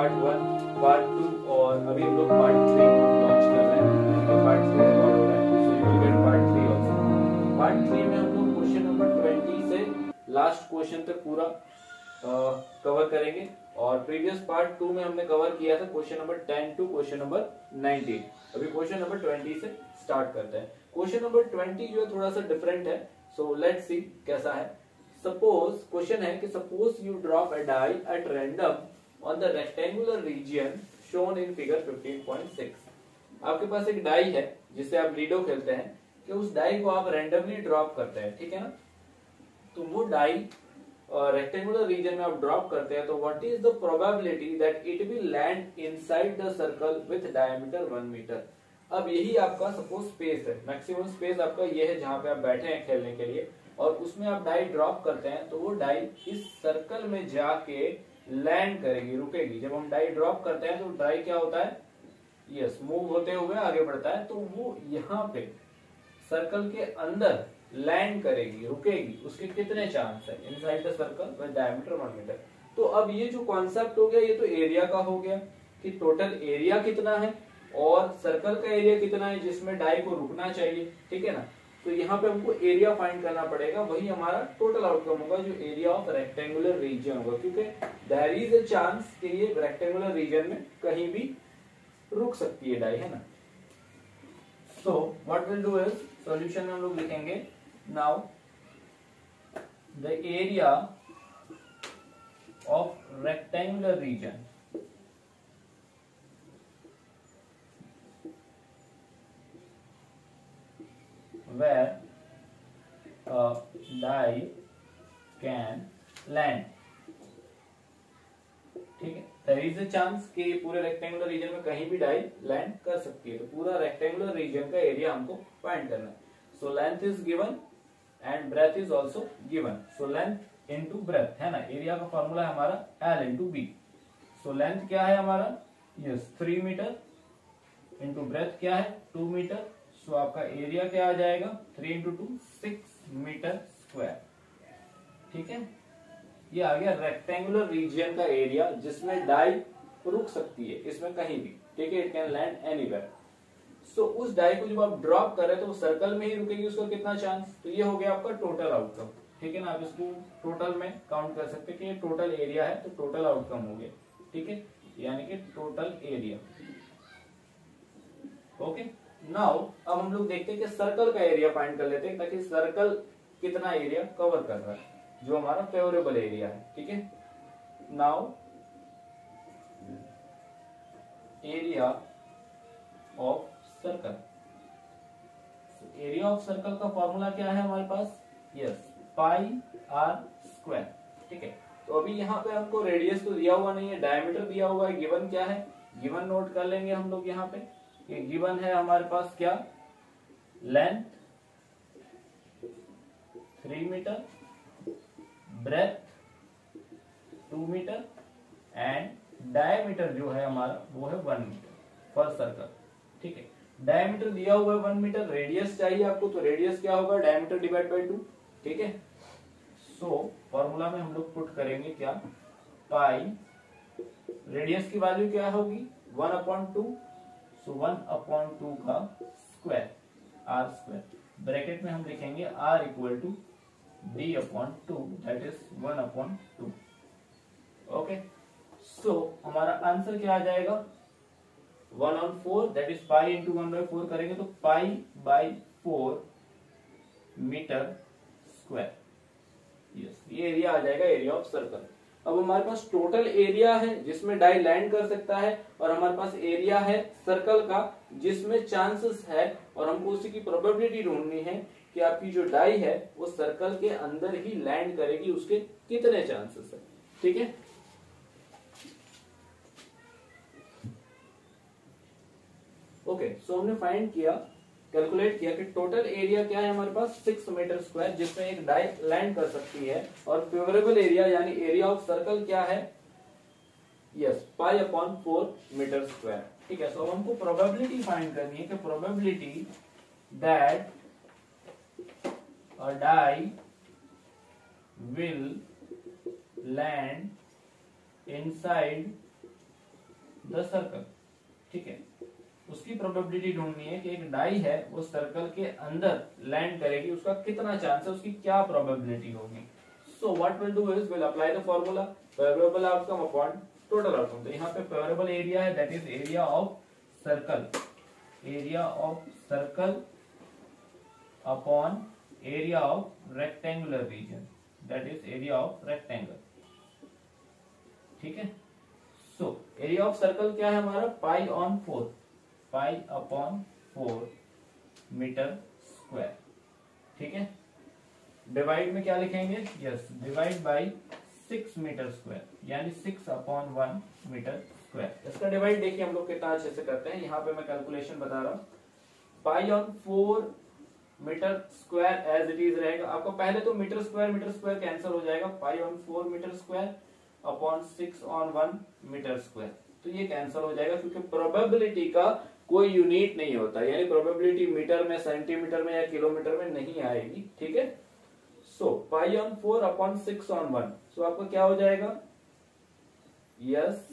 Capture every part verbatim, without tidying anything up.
Part one, part two और अभी हम लोग पार्ट थ्री लॉन्च कर रहे हैं। पार्ट थ्री रिकॉर्ड हो रहा है, so you will get part three also. Part three में हम लोग क्वेश्चन नंबर ट्वेंटी से लास्ट क्वेश्चन तक पूरा कवर करेंगे और प्रीवियस पार्ट टू में हमने कवर किया था question number ten to question number nineteen. अभी क्वेश्चन नंबर ट्वेंटी से स्टार्ट करते हैं। क्वेश्चन नंबर ट्वेंटी जो है थोड़ा सा डिफरेंट है, सो लेट्स सी कैसा है। सपोज क्वेश्चन है कि suppose you drop a die at random on the rectangular region shown in figure fifteen point six. आपके पास एक डाई है जिससे आप लीडो खेलते हैं कि उस डाई को आप रैंडमली ड्रॉप करते हैं, ठीक है ना। तो वो डाई रेक्टेंगुलर रीजन में आप ड्रॉप करते हैं तो what is the probability that it will land inside the circle with diameter one metre. अब यही आपका सपोज स्पेस है, मैक्सिमम स्पेस आपका ये है जहां पे आप बैठे हैं खेलने के लिए, और उसमें आप डाई ड्रॉप करते हैं तो वो डाई इस सर्कल में जाके लैंड करेगी, रुकेगी। जब हम डाई ड्रॉप करते हैं तो डाई क्या होता है, यस मूव होते हुए आगे बढ़ता है, तो वो यहाँ पे सर्कल के अंदर लैंड करेगी, रुकेगी। उसके कितने चांस है inside the circle with diameter one metre. तो अब ये जो कॉन्सेप्ट हो गया ये तो एरिया का हो गया कि टोटल एरिया कितना है और सर्कल का एरिया कितना है जिसमें डाई को रुकना चाहिए, ठीक है ना। तो यहाँ पे हमको एरिया फाइंड करना पड़ेगा, वही हमारा टोटल आउटकम होगा जो एरिया ऑफ रेक्टेंगुलर रीजन होगा, क्योंकि देयर इज अ चांस कि ये रेक्टेंगुलर रीजन में कहीं भी रुक सकती है डाई, है ना। So what will do is solution में हम लोग लिखेंगे now the area of rectangular region where a die can land, ठीक है। there is a chance कि पूरे रेक्टेंगुलर रीजन में कहीं भी डाई लैंड कर सकती है, तो पूरा रेक्टेंगुलर रीजन का एरिया हमको फाइंड करना है। So length is given and breadth is also given, so length into breadth है ना। एरिया का फॉर्मूला है हमारा L into B. So length क्या है हमारा, yes three metre, into breadth क्या है टू मीटर। सो so, आपका एरिया क्या आ जाएगा, three into two six metre square, ठीक है। ये आ गया रेक्टेंगुलर रीजन का एरिया जिसमें डाई रुक सकती है इसमें कहीं भी, ठीक है। It can land anywhere. So उस डाई को जब आप ड्रॉप कर रहे हैं तो वो सर्कल में ही रुकेगी, उसका कितना चांस, तो ये हो गया आपका टोटल आउटकम, ठीक है ना। आप इसको टोटल में काउंट कर सकते हैं कि ये टोटल एरिया है तो टोटल आउटकम हो गया, ठीक है, यानी कि टोटल एरिया। ओके, नाउ अब हम लोग देखते हैं कि सर्कल का एरिया फाइंड कर लेते हैं ताकि सर्कल कितना एरिया कवर कर रहा है जो हमारा फेवरेबल एरिया है, ठीक है। Now area of circle, area of circle का फॉर्मूला क्या है हमारे पास, यस पाई आर स्क्वायर, ठीक है। तो अभी यहाँ पे हमको रेडियस तो दिया हुआ नहीं है, डायमीटर दिया हुआ है, गिवन क्या है, गिवन नोट कर लेंगे हम लोग यहाँ पे। ये गिवन है हमारे पास क्या, length three metre, breadth two metre and diameter जो है हमारा वो है वन मीटर फॉर सर्कल, ठीक है। डायमीटर दिया हुआ है वन मीटर, रेडियस चाहिए आपको तो रेडियस क्या होगा, डायमीटर डिवाइड बाय टू, ठीक है। सो फॉर्मूला में हम लोग पुट करेंगे क्या, पाई, रेडियस की वैल्यू क्या होगी one upon two, so one upon two का स्क्वायर आर स्क्वायर, ब्रैकेट में हम लिखेंगे r equal to d upon two that is one upon two. Okay, so हमारा आंसर क्या आ जाएगा, one on four that is pi into one by four करेंगे तो pi by four metre square, yes ये एरिया आ जाएगा area of circle. अब हमारे पास टोटल एरिया है जिसमें डाई लैंड कर सकता है और हमारे पास एरिया है सर्कल का जिसमें चांसेस है, और हमको उसी की प्रोबेबिलिटी ढूंढनी है कि आपकी जो डाई है वो सर्कल के अंदर ही लैंड करेगी, उसके कितने चांसेस है, ठीक है। ओके, सो हमने फाइंड किया, कैलकुलेट किया कि टोटल एरिया क्या है हमारे पास सिक्स मीटर स्क्वायर जिसमें एक डाई लैंड कर सकती है, और फेवरेबल एरिया यानी एरिया ऑफ सर्कल क्या है, yes pi upon four metre square, ठीक है। सो हमको प्रोबेबिलिटी फाइंड करनी है कि probability that a die will land inside the circle. ठीक है, उसकी प्रोबेबिलिटी ढूंढनी है कि एक डाई है वो सर्कल के अंदर लैंड करेगी, उसका कितना चांस है, उसकी क्या प्रोबेबिलिटी होगी। So what will do is will apply the formula favourable outcome upon total outcome. तो यहाँ पे फेवरेबल एरिया है that is area of circle, area of circle upon area of rectangular region that is area of rectangle. ठीक है, so area of circle क्या है हमारा, pi on four, pi upon four metre square. ठीक है, divide में क्या लिखेंगे, yes divide by six metre square यानी six upon one metre square. इसका डिवाइड देखिए हम लोग कितना अच्छे से करते हैं। यहाँ पे मैं कैलकुलेशन बता रहा हूँ, pi on four metre square as it is रहेगा आपका। पहले तो metre square metre square cancel हो जाएगा, pi on four metre square upon six on one metre square, तो ये कैंसिल हो जाएगा क्योंकि प्रोबेबिलिटी का कोई यूनिट नहीं होता, यानी प्रोबेबिलिटी मीटर में, सेंटीमीटर में या किलोमीटर में नहीं आएगी। ठीक है, so pi on four upon six on one, so आपका क्या हो जाएगा, यस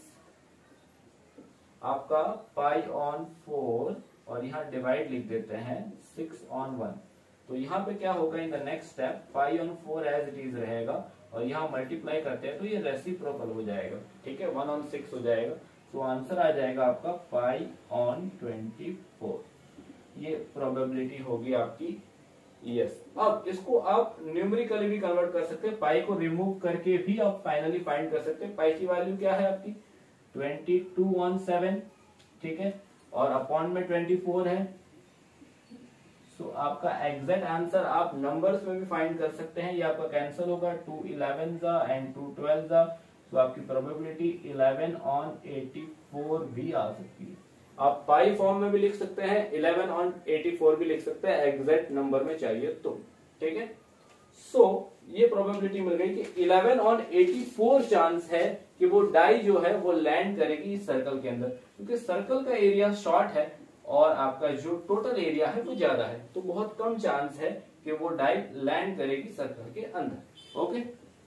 आपका पाई ऑन फोर और यहाँ डिवाइड लिख देते हैं सिक्स ऑन वन। तो यहाँ पे क्या होगा in the next step, pi on four as it is रहेगा और यहाँ मल्टीप्लाई करते हैं तो ये रेसिप्रोकल हो जाएगा। ठीक है, वन ऑन सिक्स हो जाएगा, तो आंसर आ जाएगा आपका पाई ऑन ट्वेंटी फोर। ये प्रोबेबिलिटी होगी आपकी, यस। अब इसको आप न्यूमेरिकली भी कन्वर्ट कर सकते हैं, पाई को रिमूव करके भी आप फाइनली फाइंड कर सकते हैं। पाई की वैल्यू क्या है आपकी ट्वेंटी टू ऑन सेवन। ठीक है, और अपॉन में ट्वेंटी फोर है, सो so, आपका एग्जैक्ट आंसर आप नंबर्स में भी फाइंड कर सकते हैं। ये आपका कैंसिल होगा, टू इलेवन जा एंड टू ट्वेल्व जा, तो आपकी probability eleven on eighty four भी आ सकती है। आप पाई फॉर्म में भी लिख सकते हैं, इलेवन ऑन एटी फोर भी लिख सकते हैं, एग्जैक्ट नंबर में चाहिए तो। ठीक है, सो so, ये प्रोबेबिलिटी मिल गई कि eleven on eighty four chance है कि वो डाई जो है वो लैंड करेगी इस सर्कल के अंदर, क्योंकि सर्कल का एरिया शॉर्ट है और आपका जो टोटल एरिया है वो ज्यादा है, तो बहुत कम चांस है कि वो डाई लैंड करेगी सर्कल के अंदर। Okay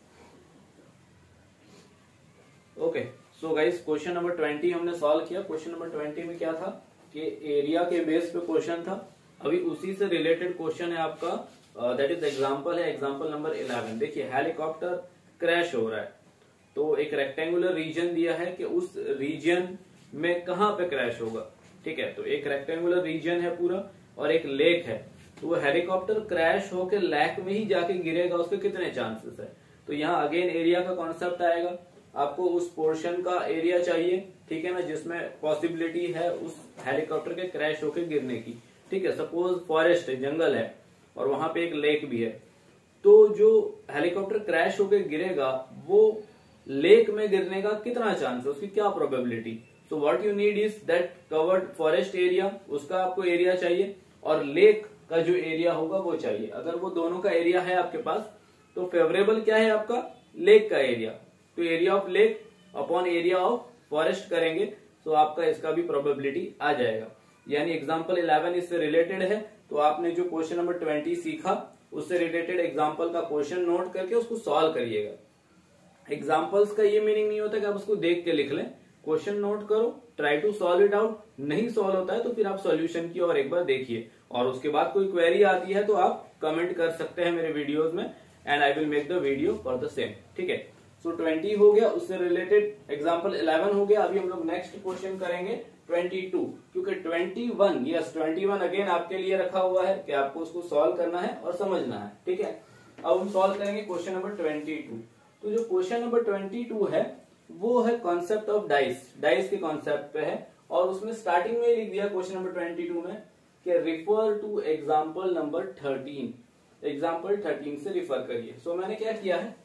okay so guys, question number twenty हमने सॉल्व किया। क्वेश्चन नंबर ट्वेंटी में क्या था कि एरिया के बेस पे क्वेश्चन था। अभी उसी से रिलेटेड क्वेश्चन है आपका, दैट इज एग्जांपल है, एग्जांपल नंबर इलेवन। देखिए हेलीकॉप्टर क्रैश हो रहा है, तो एक रेक्टेंगुलर रीजन दिया है कि उस रीजन में कहां पे क्रैश होगा। ठीक है, तो एक रेक्टेंगुलर रीजन है पूरा और एक लेक है, तो वो हेलीकॉप्टर क्रैश होकर लेक में ही जाके गिरेगा, उसके कितने चांसेस है। तो यहाँ अगेन एरिया का कॉन्सेप्ट आएगा, आपको उस पोर्शन का एरिया चाहिए। ठीक है ना, जिसमें पॉसिबिलिटी है उस हेलीकॉप्टर के क्रैश होकर गिरने की। ठीक है, सपोज फॉरेस्ट है, जंगल है और वहां पे एक लेक भी है, तो जो हेलीकॉप्टर क्रैश होकर गिरेगा वो लेक में गिरने का कितना चांस है, उसकी क्या probability. So what you need is that covered forest area, उसका आपको एरिया चाहिए, और लेक का जो एरिया होगा वो चाहिए। अगर वो दोनों का एरिया है आपके पास तो फेवरेबल क्या है आपका, लेक का एरिया, तो area of lake upon area of forest करेंगे तो आपका इसका भी प्रोबेबिलिटी आ जाएगा। यानी एग्जांपल इलेवन इससे रिलेटेड है, तो आपने जो क्वेश्चन नंबर ट्वेंटी सीखा उससे रिलेटेड एग्जांपल का क्वेश्चन नोट करके उसको सॉल्व करिएगा। एग्जांपल्स का ये मीनिंग नहीं होता कि आप उसको देख के लिख लें, क्वेश्चन नोट करो, try to solve it out. नहीं सॉल्व होता है तो फिर आप सॉल्यूशन की और एक बार देखिए, और उसके बाद कोई क्वेरी आती है तो आप कमेंट कर सकते हैं मेरे वीडियोस में, and I will make the video for the same. ठीक है, सो ट्वेंटी हो गया, उससे रिलेटेड एग्जांपल इलेवन हो गया। अभी हम लोग नेक्स्ट क्वेश्चन करेंगे ट्वेंटी टू, क्योंकि twenty one, yes twenty one again आपके लिए रखा हुआ है कि आपको उसको सॉल्व करना है और समझना है। ठीक है, अब हम सॉल्व करेंगे क्वेश्चन नंबर ट्वेंटी टू। तो जो क्वेश्चन नंबर ट्वेंटी टू है वो है कॉन्सेप्ट ऑफ डाइस, डाइस के कॉन्सेप्ट पे है, और उसमें स्टार्टिंग में लिख दिया क्वेश्चन नंबर ट्वेंटी टू में कि refer to example number thirteen, example thirteen से रिफर करिए। सो so, मैंने क्या किया है,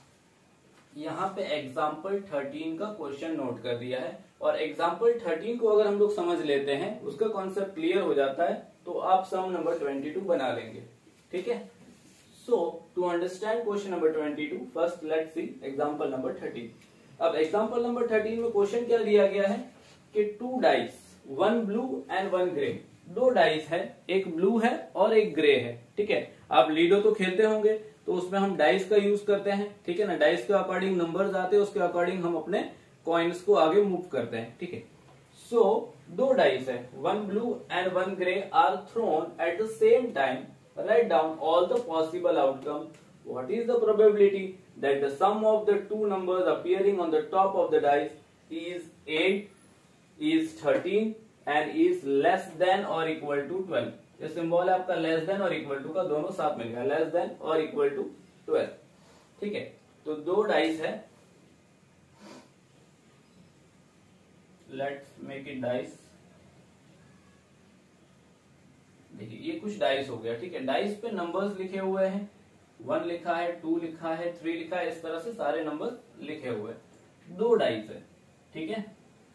यहाँ पे एग्जाम्पल थर्टीन का क्वेश्चन नोट कर दिया है, और एग्जाम्पल थर्टीन को अगर हम लोग समझ लेते हैं, उसका कॉन्सेप्ट क्लियर हो जाता है, तो आप सम नंबर ट्वेंटी टू बना लेंगे। ठीक है, so to understand question number twenty two, first let's see example number thirteen. अब एग्जाम्पल नंबर थर्टीन में क्वेश्चन क्या दिया गया है कि two dice, one blue and one grey, दो डाइस है, एक ब्लू है और एक ग्रे है। ठीक है, आप लीडो तो खेलते होंगे, तो उसमें हम डाइस का यूज करते हैं। ठीक है ना, डाइस के अकॉर्डिंग नंबर्स आते हैं, उसके अकॉर्डिंग हम अपने कॉइन्स को आगे मूव करते हैं। ठीक है, सो दो डाइस है, one blue and one grey are thrown at the same time, write down all the possible outcome. What is the probability that the sum of the two numbers appearing on the top of the dice is eight, is thirteen and is less than or equal to twelve? ये symbol है आपका less than और equal to का, दोनों साथ मिल गया, less than और इक्वल टू ट्वेल्व. ठीक है, तो दो डाइस है, लेट्स मेक इट डाइस. देखिए ये कुछ डाइस हो गया. ठीक है, डाइस पे नंबर्स लिखे हुए हैं, वन लिखा है, टू लिखा है, थ्री लिखा है, इस तरह से सारे नंबर लिखे हुए हैं. दो डाइस है. ठीक है,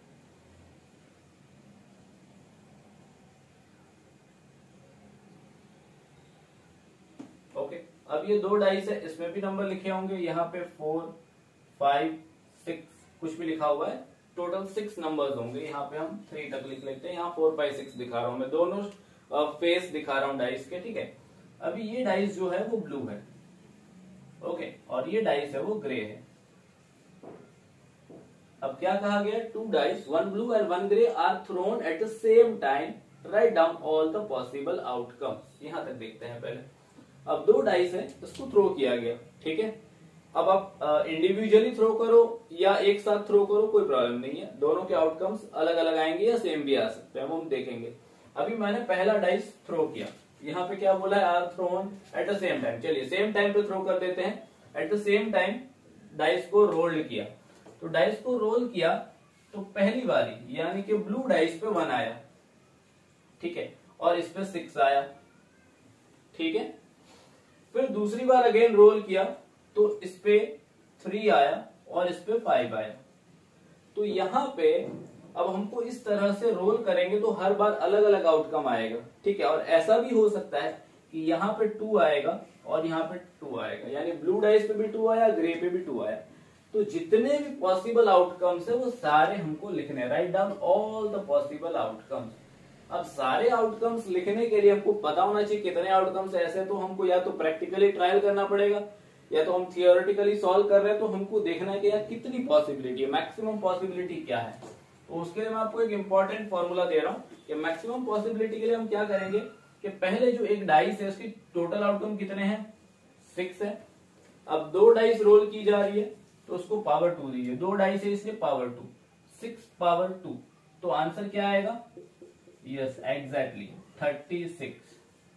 ओके. अब ये दो डाइस है, इसमें भी नंबर लिखे होंगे, यहाँ पे फोर, फाइव, सिक्स कुछ भी लिखा हुआ है, टोटल सिक्स नंबर्स होंगे. यहाँ पे हम थ्री तक लिख लेते हैं, यहाँ फोर, फाइव, सिक्स दिखा रहा हूं मैं, दोनों फेस दिखा रहा हूं डाइस के. ठीक है, अभी ये डाइस जो है वो ब्लू है, ओके okay, और ये डाइस है वो ग्रे है. अब क्या कहा गया, two dice, one blue and one grey are thrown at the same time, write down all the possible outcomes. यहां तक देखते हैं पहले. अब दो डाइस है, इसको थ्रो किया गया. ठीक है, अब आप इंडिविजुअली थ्रो करो या एक साथ थ्रो करो, कोई प्रॉब्लम नहीं है, दोनों के आउटकम्स अलग अलग आएंगे या सेम भी आ सकते हैं, हम देखेंगे. अभी मैंने पहला डाइस थ्रो किया, यहाँ पे क्या बोला है, are thrown at the same time. चलिए सेम टाइम पे थ्रो कर देते हैं. At the same time dice को रोल्ड किया, तो डाइस को रोल किया तो पहली बारी यानी कि ब्लू डाइस पे वन आया. ठीक है, और इस पे सिक्स आया. ठीक है, फिर दूसरी बार अगेन रोल किया तो इस पे थ्री आया और इस पे फाइव आया. तो यहाँ पे अब हमको इस तरह से रोल करेंगे तो हर बार अलग अलग आउटकम आएगा. ठीक है, और ऐसा भी हो सकता है कि यहाँ पे टू आएगा और यहाँ पे टू आएगा, यानी ब्लू डाइस पे भी टू आया, ग्रे पे भी टू आया. तो जितने भी पॉसिबल आउटकम्स है वो सारे हमको लिखने, write down all the possible outcomes. अब सारे आउटकम्स लिखने के लिए हमको पता होना चाहिए कितने आउटकम्स ऐसे, तो हमको या तो प्रैक्टिकली ट्रायल करना पड़ेगा या तो हम थियोरेटिकली सॉल्व कर रहे हैं, तो हमको देखना है कि यार कितनी पॉसिबिलिटी है, मैक्सिमम पॉसिबिलिटी क्या है. तो उसके लिए मैं आपको एक इंपॉर्टेंट फॉर्मूला दे रहा हूं कि मैक्सिमम पॉसिबिलिटी के लिए हम क्या करेंगे कि पहले जो एक डाइस है उसकी टोटल आउटकम कितने हैं, सिक्स है. अब दो डाइस रोल की जा रही है तो उसको पावर टू दीजिए, दो डाइस है इसलिए power two, six power two. तो आंसर क्या आएगा, यस एग्जैक्टली थर्टी सिक्स.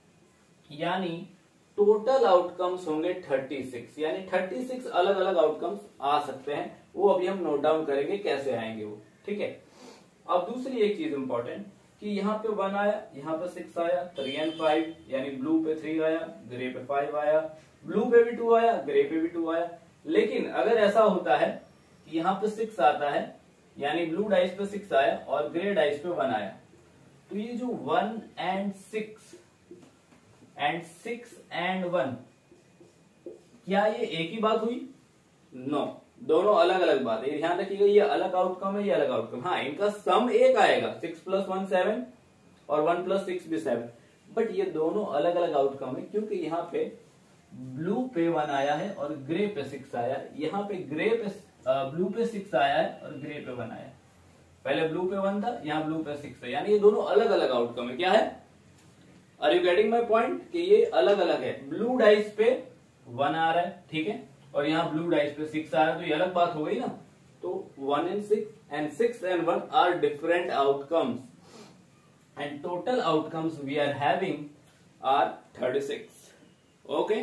यानी टोटल आउटकम्स होंगे थर्टी सिक्स, यानी थर्टी सिक्स अलग अलग आउटकम्स आ सकते हैं. वो अभी हम नोट डाउन करेंगे कैसे आएंगे वो. ठीक है, अब दूसरी एक चीज इंपॉर्टेंट कि यहाँ पे वन आया, यहाँ पे सिक्स आया, थ्री एंड फाइव, यानी ब्लू पे थ्री आया, ग्रे पे फाइव आया, ब्लू पे भी टू आया, ग्रे पे भी टू आया. लेकिन अगर ऐसा होता है कि यहाँ पे सिक्स आता है, यानी ब्लू डाइस पे सिक्स आया और ग्रे डाइस पे वन आया, तो ये जो one and six and six and one, क्या ये एक ही बात हुई, नो no. दोनों अलग अलग बात है. ध्यान रखिएगा, ये अलग आउटकम है, ये अलग आउटकम. हाँ, इनका सम एक आएगा, सिक्स प्लस वन सेवन और वन प्लस सिक्स भी सेवन, बट ये दोनों अलग अलग आउटकम है क्योंकि यहाँ पे ब्लू पे वन आया है और ग्रे पे सिक्स आया है. यहाँ पे ग्रे पे ब्लू पे सिक्स आया है और ग्रे पे वन आया है. पहले ब्लू पे वन था, यहाँ ब्लू पे सिक्स है, यानी ये दोनों अलग अलग आउटकम है. क्या है, are you getting my point, कि ये अलग अलग है. ब्लू डाइस पे वन आ रहा है, ठीक है, और यहाँ ब्लू डाइस पे सिक्स आ रहा है, तो ये अलग बात हो गई ना. तो one and six and six and one are different outcomes and total outcomes we are having are thirty six. Okay,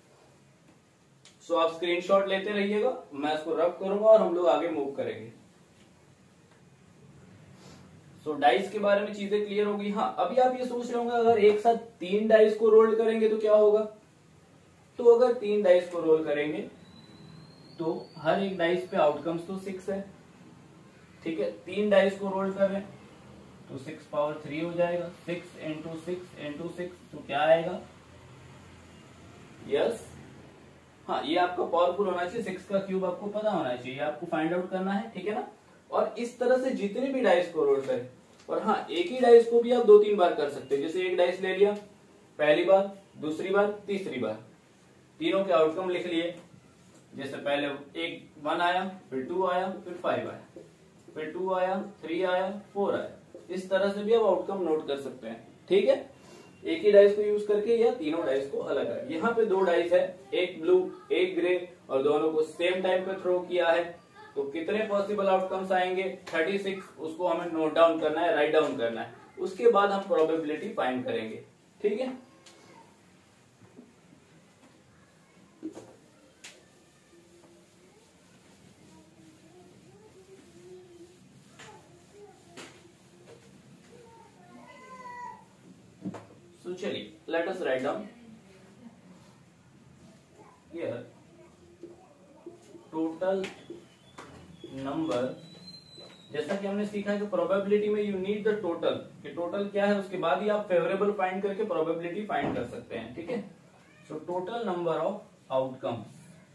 so आप स्क्रीनशॉट लेते रहिएगा, मैं इसको रब करूंगा और हम लोग आगे मूव करेंगे. सो so, डाइस के बारे में चीजें क्लियर हो गई. हाँ, अभी आप ये सोच रहे होंगे अगर एक साथ तीन डाइस को रोल करेंगे तो क्या होगा. तो अगर तीन डाइस को रोल करेंगे तो हर एक डाइस पे आउटकम्स तो सिक्स है. ठीक है, तीन डाइस को रोल कर रहे हैं तो सिक्स पावर थ्री हो जाएगा. Six into six into six तो क्या आएगा, यस yes. हाँ, ये आपका पावरफुल होना चाहिए. सिक्स का क्यूब आपको पता होना चाहिए, आपको फाइंड आउट करना है. ठीक है ना, और इस तरह से जितने भी डाइस को रोल करें. और हाँ, एक ही डाइस को भी आप दो तीन बार कर सकते हैं. जैसे एक डाइस ले लिया, पहली बार, दूसरी बार, तीसरी बार, तीनों के आउटकम लिख लिए. जैसे पहले एक वन आया, फिर टू आया, फिर फाइव आया, फिर टू आया, थ्री आया, फोर आया। इस तरह से भी आप आउटकम नोट कर सकते हैं। ठीक है, एक ही डाइस को यूज करके या तीनों डाइस को अलग अलग। यहाँ पे दो डाइस है, एक ब्लू एक ग्रे, और दोनों को सेम टाइम पे थ्रो किया है, तो कितने पॉसिबल आउटकम्स आएंगे? Thirty six. उसको हमें नोट डाउन करना है, राइट डाउन करना है, उसके बाद हम प्रोबेबिलिटी फाइंड करेंगे। ठीक है, तो चलिए let us write down here total number. जैसा कि हमने सीखा है कि प्रोबेबिलिटी में यू नीड द टोटल, कि टोटल क्या है, उसके बाद ही आप फेवरेबल फाइंड करके प्रोबेबिलिटी फाइंड कर सकते हैं। ठीक है, so total number of outcomes,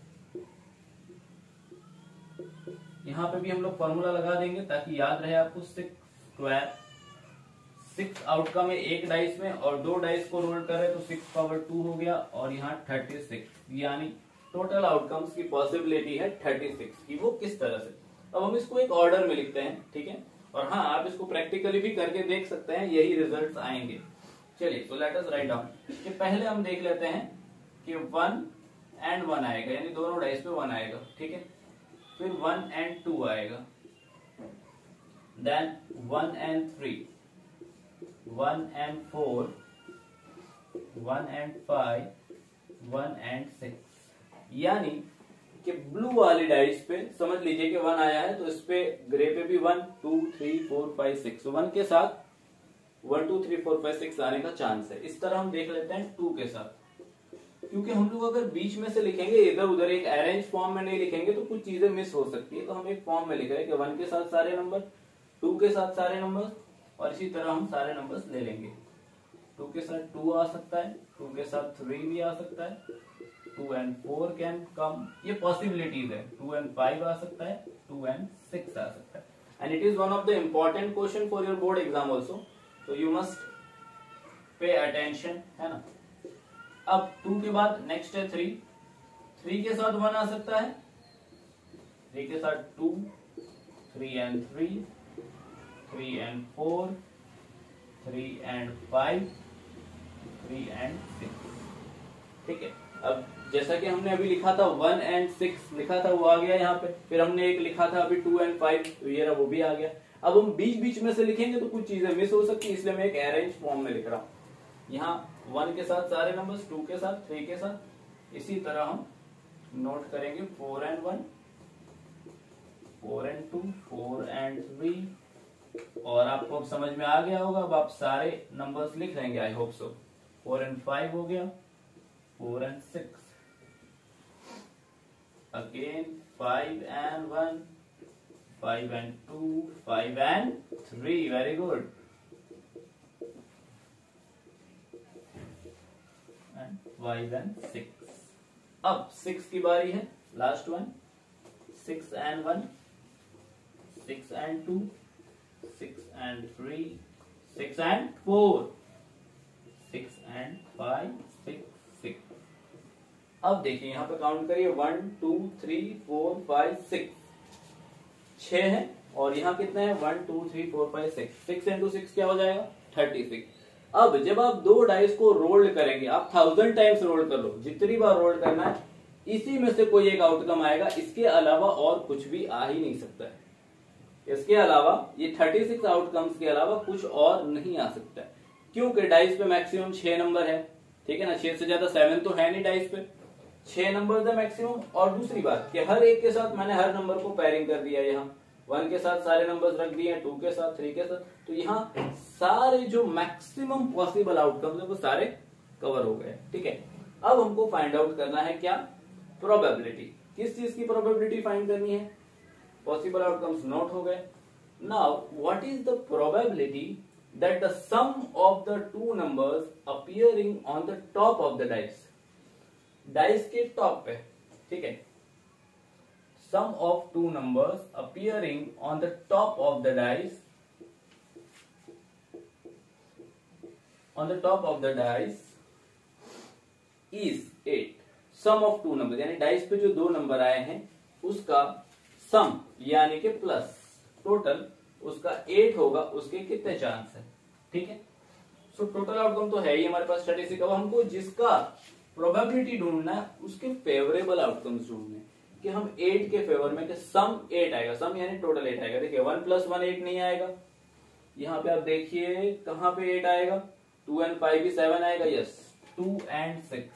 यहां पे भी हम लोग फॉर्मूला लगा देंगे ताकि याद रहे आपको। सिक्स स्क्वायर, सिक्स आउटकम है एक डाइस में, और दो डाइस को रोल करें तो सिक्स पावर टू हो गया, और यहाँ थर्टी सिक्स, यानी टोटल आउटकम्स की पॉसिबिलिटी है थर्टी सिक्स की। वो किस तरह से, अब हम इसको एक ऑर्डर में लिखते हैं। ठीक है, और हाँ, आप इसको प्रैक्टिकली भी करके देख सकते हैं, यही रिजल्ट्स आएंगे। चलिए, so let us write down कि पहले हम देख लेते हैं कि वन एंड वन आएगा, यानी दोनों डाइस पे वन आएगा। ठीक है, फिर वन एंड टू आएगा, then one and three, one and four, one and five, one and six. यानी कि ब्लू वाली डाइस पे समझ लीजिए कि वन आया है, तो इस पे ग्रे पे भी one, two, three, four, five, six, one के साथ one, two, three, four, five, six आने का चांस है। इस तरह हम देख लेते हैं टू के साथ, क्योंकि हम लोग अगर बीच में से लिखेंगे इधर उधर, एक अरेंज फॉर्म में नहीं लिखेंगे तो कुछ चीजें मिस हो सकती है। तो हम एक फॉर्म में लिख रहे हैं कि वन के साथ सारे नंबर, टू के साथ सारे नंबर, और इसी तरह हम सारे नंबर्स ले लेंगे। टू के साथ टू आ सकता है, टू के साथ थ्री भी आ सकता है, two and four can come, ये पॉसिबिलिटीज है। टू एंड फाइव आ सकता है, टू एंड सिक्स आ सकता है, and it is one of the important question for your board exam also, तो यू मस्ट पे अटेंशन, है ना। अब टू के बाद नेक्स्ट है थ्री, थ्री के साथ वन आ सकता है, थ्री के साथ two, three and three, three and four, three and five, three and six. ठीक है, अब जैसा कि हमने अभी लिखा था वन एंड सिक्स लिखा था, वो आ गया यहाँ पे। फिर हमने एक लिखा था अभी टू एंड फाइव, तो ये रहा, वो भी आ गया। अब हम बीच बीच में से लिखेंगे तो कुछ चीजें मिस हो सकती है, इसलिए मैं एक अरेंज फॉर्म में लिख रहा हूँ। यहाँ वन के साथ सारे नंबर्स, टू के साथ, थ्री के साथ, इसी तरह हम नोट करेंगे four and one, four and two, four and three, और आपको अब समझ में आ गया होगा। अब आप सारे नंबर्स लिख लेंगे, I hope so. Four and five हो गया, four and six, again five and one, five and two, five and three, very good, and five and six. अब सिक्स की बारी है, last one, six and one, six and two, six and three, six and four, six and five, six, six. अब देखिए यहाँ पे count करिए, one, two, three, four, five, six, छह है, और यहाँ कितने हैं, one, two, three, four, five, six, six into six क्या हो जाएगा, थर्टी सिक्स। अब जब आप दो डाइस को रोल करेंगे, आप थाउजेंड टाइम्स रोल कर लो, जितनी बार रोल करना है, इसी में से कोई एक आउटकम आएगा, इसके अलावा और कुछ भी आ ही नहीं सकता है। इसके अलावा ये थर्टी सिक्स आउटकम्स के अलावा कुछ और नहीं आ सकता है, क्योंकि डाइस पे मैक्सिमम छह नंबर है। ठीक है ना, छह से ज्यादा सेवन तो है नहीं डाइस पे, छह नंबर है मैक्सिमम। और दूसरी बात कि हर एक के साथ मैंने हर नंबर को पेयरिंग कर दिया, यहाँ वन के साथ सारे नंबर्स रख दिए, टू के साथ, थ्री के साथ, तो यहाँ सारे जो मैक्सिमम पॉसिबल आउटकम्स है वो सारे कवर हो गए। ठीक है, अब हमको फाइंड आउट करना है क्या, प्रोबेबिलिटी। किस चीज की प्रोबेबिलिटी फाइंड करनी है, पॉसिबल आउटकम्स नोट हो गए। Now what is the probability that the sum of the two numbers appearing on the top of the dice, dice के टॉप पे, ठीक है, sum of two numbers appearing on the top of the dice, on the top of the dice is eight. Sum of two numbers यानी dice पे जो दो number आए हैं उसका सम यानी कि प्लस टोटल उसका एट होगा, उसके कितने चांस है। ठीक है, सो टोटल आउटकम तो है ही हमारे पास थर्टी सिक्स। अब हमको जिसका प्रोबेबिलिटी ढूंढना है उसके फेवरेबल आउटकम्स ढूंढने कि हम एट के फेवर में, कि सम एट आएगा, सम यानी टोटल एट आएगा। देखिए वन प्लस वन एट नहीं आएगा, यहाँ पे आप देखिए कहां पे एट आएगा, टू एंड फाइव भी सेवन आएगा, yes two and six.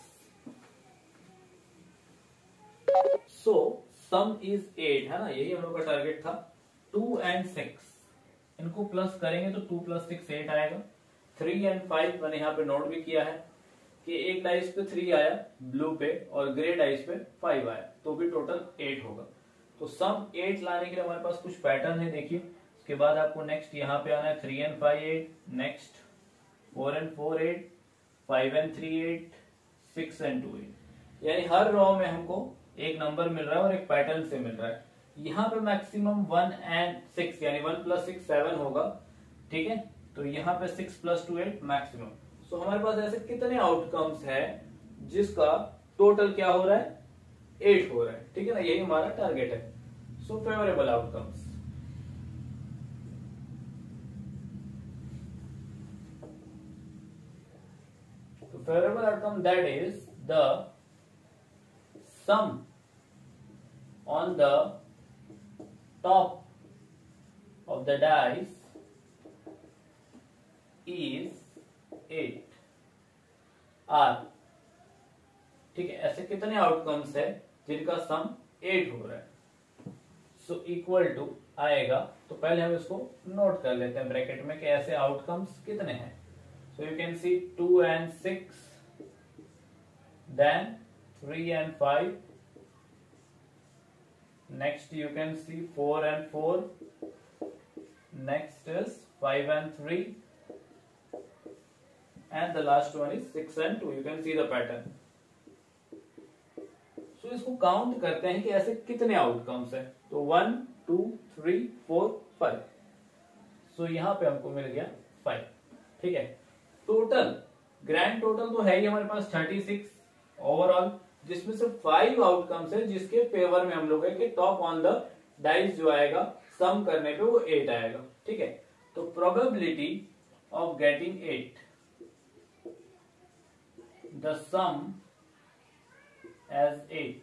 So sum is eight है ना, यही हम लोग का टारगेट था। टू एंड सिक्स इनको प्लस करेंगे तो टू प्लस सिक्स एट आएगा। थ्री एंड फाइव मैंने यहाँ पे नोट भी किया है कि एक डाइस पे थ्री आया ब्लू पे और ग्रे डाइस पे फाइव आया, तो भी टोटल एट होगा। तो सम एट लाने के लिए हमारे पास कुछ पैटर्न है, देखिए। उसके बाद आपको नेक्स्ट यहाँ पे आना है three and five eight, next four and four eight, five and three eight, six and two eight. यानी हर रो में हमको एक नंबर मिल रहा है और एक पैटर्न से मिल रहा है। यहाँ पे मैक्सिमम वन एंड सिक्स यानी वन प्लस सिक्स सेवन होगा। ठीक है, तो यहाँ पे six plus two eight maximum. So हमारे पास ऐसे कितने आउटकम्स है जिसका टोटल क्या हो रहा है, एट हो रहा है। ठीक है ना, यही हमारा टारगेट है। सो फेवरेबल आउटकम्स, तो favourable outcome that is the sum on the top of the dice is eight R। ठीक है, ऐसे कितने आउटकम्स है जिनका सम एट हो रहा है। सो इक्वल टू आएगा, तो पहले हम इसको नोट कर लेते हैं ब्रैकेट में कि ऐसे आउटकम्स कितने हैं। So you can see two and six, then three and five, next you can see four and four, next is five and three, and the last one is six and two। you can see the pattern। so इसको count करते हैं कि ऐसे कितने outcomes है। तो one two three four five, so यहां पे हमको मिल गया फाइव। ठीक है, टोटल ग्रैंड टोटल तो है ही हमारे पास थर्टी सिक्स ओवरऑल, जिसमें से फाइव आउटकम्स है जिसके फेवर में हम लोग है कि टॉप ऑन द डाइस जो आएगा सम करने पे वो एट आएगा। ठीक है, तो probability of getting eight, the sum as eight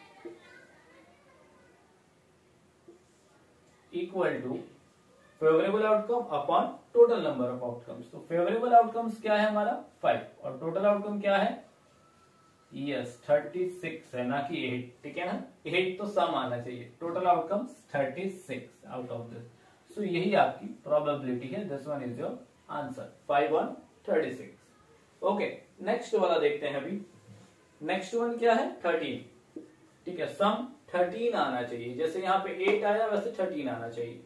equal to favourable outcome upon total number of outcomes. तो फेवरेबल आउटकम्स क्या है हमारा फाइव, और टोटल आउटकम क्या है, यस थर्टी सिक्स है ना कि एट। ठीक है ना, एट तो सम आना चाहिए। Total outcomes thirty six out of this. So यही आपकी प्रोबेबिलिटी है। This one is your answer, five on thirty six. Okay, next वाला देखते हैं अभी। नेक्स्ट वन क्या है, थर्टीन। ठीक है, सम थर्टीन आना चाहिए, जैसे यहाँ पे एट आया वैसे थर्टीन आना चाहिए।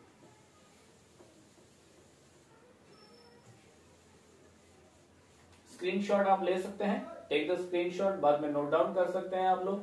स्क्रीनशॉट आप ले सकते हैं, टेक द स्क्रीनशॉट, बाद में नोट डाउन कर सकते हैं आप लोग।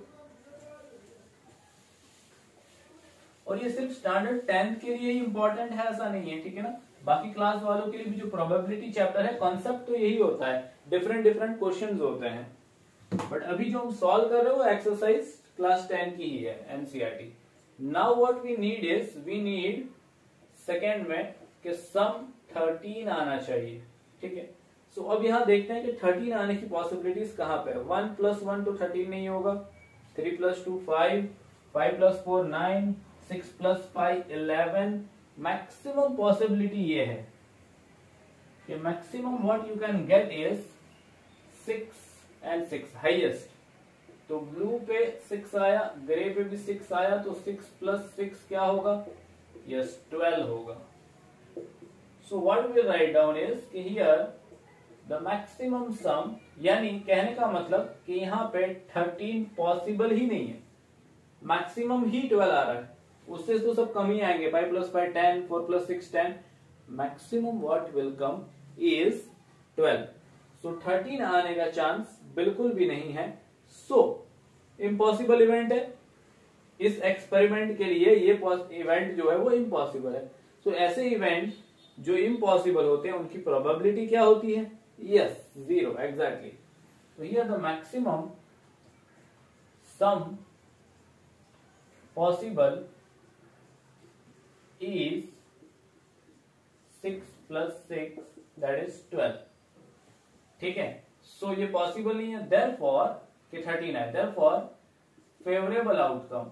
और ये सिर्फ स्टैंडर्ड टेंथ के लिए ही इंपॉर्टेंट है ऐसा नहीं है। ठीक है ना, बाकी क्लास वालों के लिए भी जो प्रोबेबिलिटी चैप्टर है, कॉन्सेप्ट तो यही होता है, डिफरेंट डिफरेंट क्वेश्चंस होते हैं। बट अभी जो हम सॉल्व कर रहे हो एक्सरसाइज क्लास टेन की ही है, NCERT. Now what we need is, we need second में कि सम थर्टीन आना चाहिए। ठीक है, सो so, अब यहां देखते हैं कि थर्टीन आने की पॉसिबिलिटीज कहां पे है। वन प्लस वन तो थर्टीन नहीं होगा, three plus two five, five plus four nine, six plus five eleven. Maximum possibility ये है कि maximum what you can get is six and six, highest. तो ब्लू पे सिक्स आया, ग्रे पे भी सिक्स आया, तो सिक्स प्लस सिक्स क्या होगा, यस ट्वेल्व होगा। So what we write down is कि हियर द मैक्सिमम सम, यानी कहने का मतलब कि यहाँ पे थर्टीन पॉसिबल ही नहीं है, मैक्सिमम ही ट्वेल्व आ रहा है। उससे तो सब कम ही आएंगे, five plus five ten, four plus six ten. Maximum what will come is twelve. So thirteen आने का चांस बिल्कुल भी नहीं है। सो इम्पॉसिबल इवेंट है, इस एक्सपेरिमेंट के लिए ये इवेंट जो है वो इम्पॉसिबल है। सो so, ऐसे इवेंट जो इम्पॉसिबल होते हैं उनकी प्रोबेबिलिटी क्या होती है, यस जीरो, एग्जैक्टली। तो here the maximum sum possible is six plus six that is twelve. ठीक है, सो so, ये पॉसिबल नहीं है, देयरफॉर कि थर्टीन है, therefore favourable outcome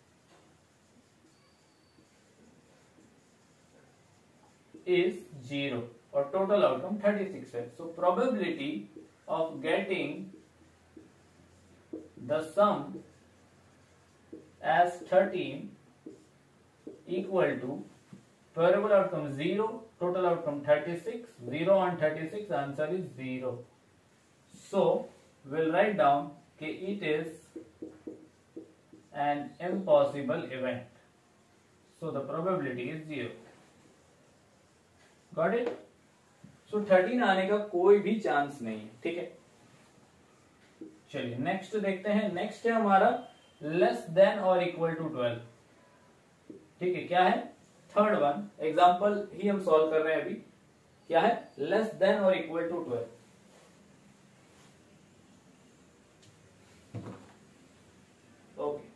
is zero और टोटल आउटकम थर्टी सिक्स है। So probability of getting the sum as thirteen equal to favourable outcome zero, total outcome thirty-six, zero on thirty-six, answer is zero. So we'll write down कि it is an impossible event. So the probability is zero. Got it? So thirteen आने का कोई भी chance नहीं है। ठीक है, चलिए नेक्स्ट देखते हैं। नेक्स्ट है हमारा लेस देन और इक्वल टू ट्वेल्व। ठीक है, क्या है? थर्ड वन एग्जाम्पल ही हम सॉल्व कर रहे हैं अभी। क्या है? लेस देन और equal to twelve. Okay,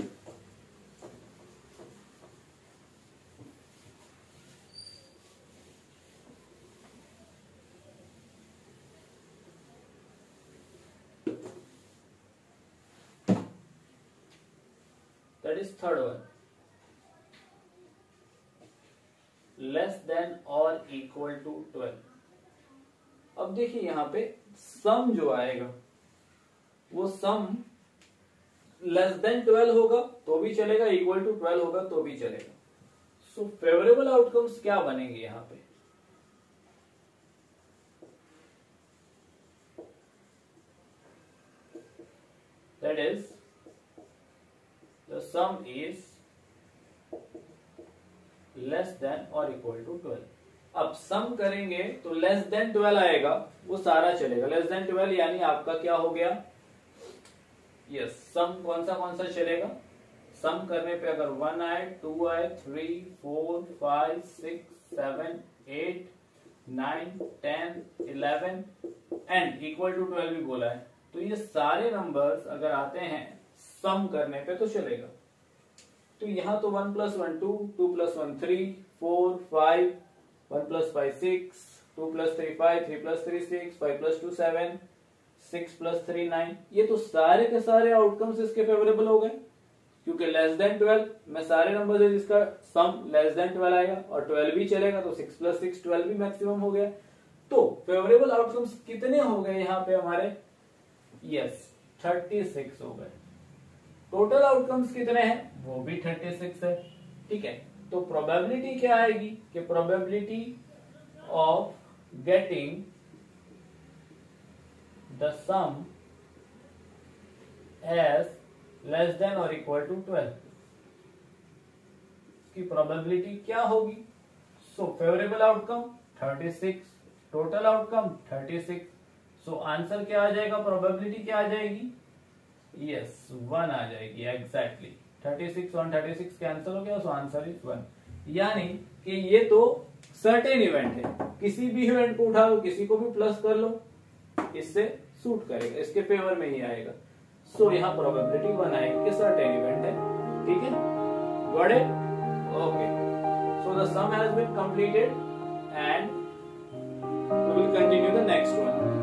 that is third one, less than और इक्वल टू ट्वेल्व। अब देखिए यहां पे सम जो आएगा वो सम लेस देन ट्वेल्व होगा तो भी चलेगा, इक्वल टू ट्वेल्व होगा तो भी चलेगा। सो फेवरेबल आउटकम्स क्या बनेंगे यहां पे? That is the sum is less than और इक्वल टू ट्वेल्व। अब सम करेंगे तो लेस देन ट्वेल्व आएगा, वो सारा चलेगा। लेस देन ट्वेल्व यानी आपका क्या हो गया? यस, सम कौन सा कौन सा चलेगा? सम करने पे अगर वन आए, टू आए, three, four, five, six, seven, eight, nine, ten, eleven and equal to twelve भी बोला है, तो ये सारे नंबर्स अगर आते हैं सम करने पे तो चलेगा। तो यहां तो one plus one two, two plus one three, four five, one plus five six, two plus three five, three plus three six, five plus two seven, six plus three nine, ये तो सारे के सारे आउटकम्स इसके favourable हो गए, क्योंकि less than twelve में सारे नंबर है जिसका सम लेस देन ट्वेल्व आएगा और ट्वेल्व भी चलेगा, तो सिक्स प्लस सिक्स ट्वेल्व भी मैक्सिमम हो गया। तो फेवरेबल आउटकम्स कितने हो गए यहाँ पे हमारे? यस, थर्टी सिक्स हो गए। टोटल आउटकम्स कितने हैं? वो भी थर्टी सिक्स है। ठीक है, तो प्रोबेबिलिटी क्या आएगी कि probability of getting the sum as less than और इक्वल टू ट्वेल्व की प्रोबेबिलिटी क्या होगी? So favourable outcome thirty six, total outcome thirty six, so answer क्या आ जाएगा? प्रोबेबिलिटी क्या आ जाएगी? यस, वन आ जाएगी। Exactly thirty six one thirty six cancel हो गया, सो आंसर इज वन। यानी कि ये तो सर्टेन इवेंट है, किसी भी इवेंट को उठा लो, किसी को भी प्लस कर लो, इससे सूट करेगा, इसके फेवर में ही आएगा। सो so, यहाँ प्रोबेबिलिटी वन आएगी कि सर्टेन इवेंट है। ठीक है, got it? Okay, so the sum has been completed and we will continue the next one.